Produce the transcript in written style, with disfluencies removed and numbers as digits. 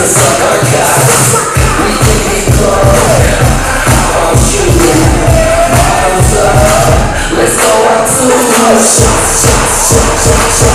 to suck our cocks. We can get close. How about you? Bottoms up. Let's go out to a shot, shot, shot, shot, shot.